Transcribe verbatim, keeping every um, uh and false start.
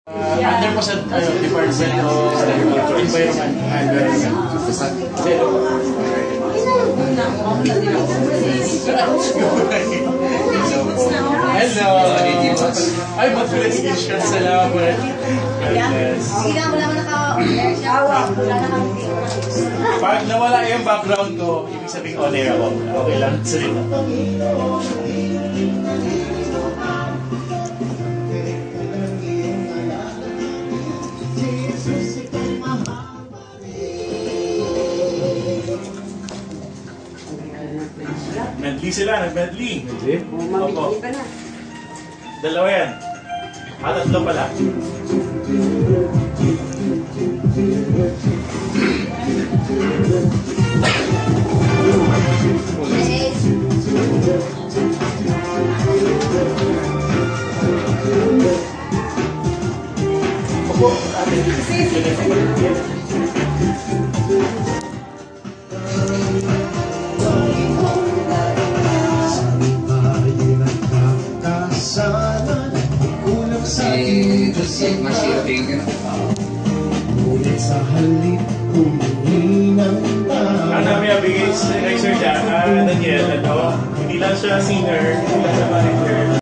Uh, under po sa uh, Department of Environment and Hello! Ay, ba't litigation sa laban? Hindi na, wala mo naka-awa. Wala na kami. Pag nawala yung background ko, ibig sabihin on air ako. Okay lang, salita. Medley sila, nag-medley. Opo. Dalawa yan. Ah, tatlo pala. Opo. Si Mashiring ka na. Ngunit sa halip humingi ng tao. Ang namin nabigay kay Sir Jack, ah, Daniel, ano, hindi lang siya singer, hindi lang siya manager.